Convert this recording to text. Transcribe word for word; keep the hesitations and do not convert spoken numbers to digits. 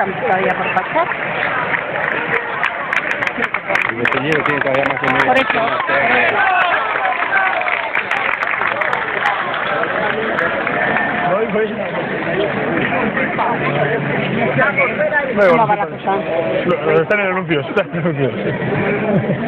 faltan todavía por pasar. El botellero tiene todavía más de media. Por eso. No, ¿Cómo va la cosa? Están en anuncios, están en anuncios.